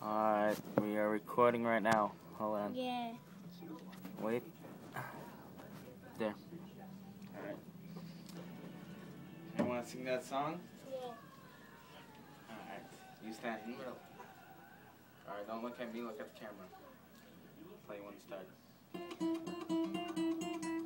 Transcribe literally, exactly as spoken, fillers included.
Alright, we are recording right now. Hold on. Yeah. Wait. There. Alright. You want to sing that song? Yeah. Alright. You stand in the middle. Alright, don't look at me, look at the camera. Play one start.